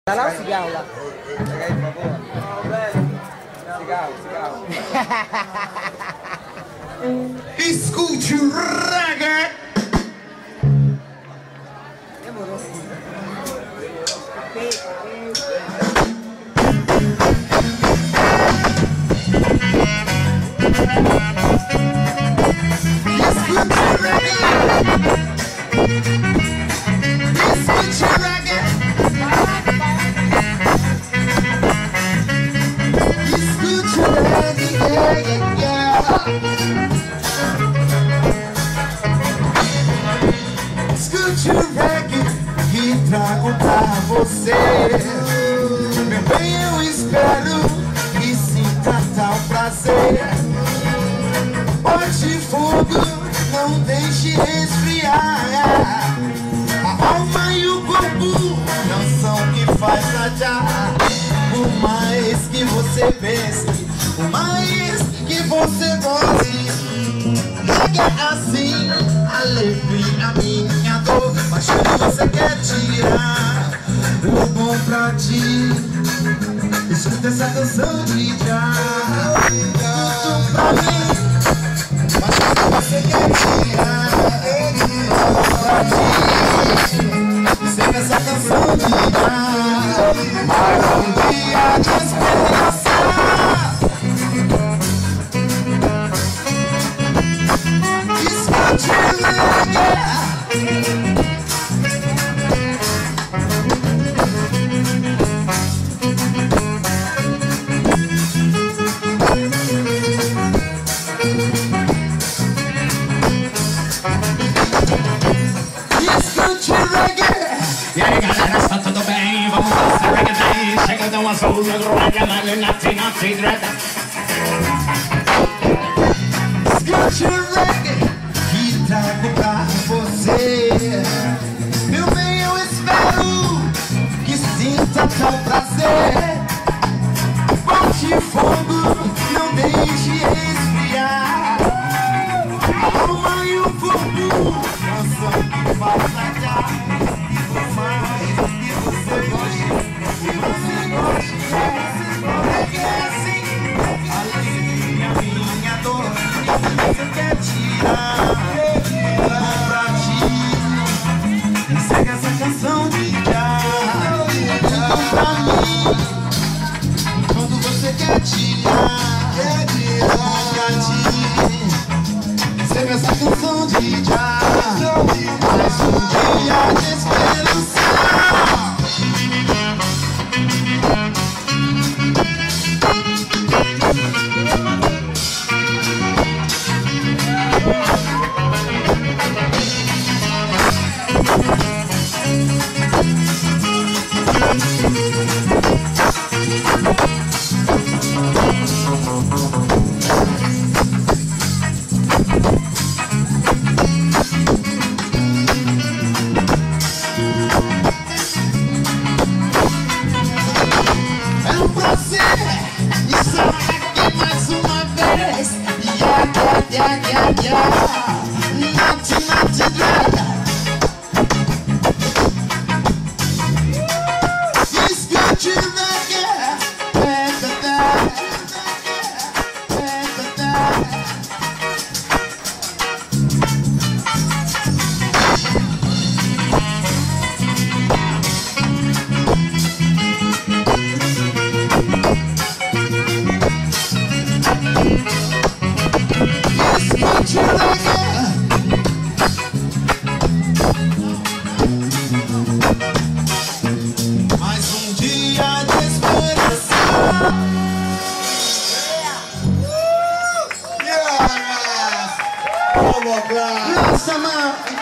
Tá lá o cigarro lá. Pega aí, por favor. Cigarro. Escute o reggae. Demorou. Escute o reggae que trago pra você. Meu bem, eu espero que sinta tal prazer. Bote fogo, não deixe esfriar. A alma e o corpo não são o que faz radiar. Por mais que você pense, por mais que você goste, nega assim, alivia a minha dor. Mas quando você quer tirar o bom pra ti, escuta essa canção de já. Escuta pra mim. Mas quando você quer tirar o bom pra ti, escuta essa canção de já. Mais um dia de esperança. E aí galera, está tudo bem? Vamos dançar reggae daí. Chega, dá uma azul, reggae, nati, dread. Escute o reggae que trago pra você. Meu bem, eu espero que sinta tal prazer. Bote fogo, não deixe esfriar. A alma e o corpo não são o que faz radiar. Por mais que você goste, reggae é assim, alivia a minha dor. Você quer tirar pra ti, e segue essa canção de já. Então pra mim, quando você quer tirar pra ti, segue essa canção de já. Mais um dia de esperança. É um prazer estar aqui mais uma vez. Nati, draga. Escute o reggae. Escute o reggae. Mais um dia de esperança. Vamos lá. Nossa, mano.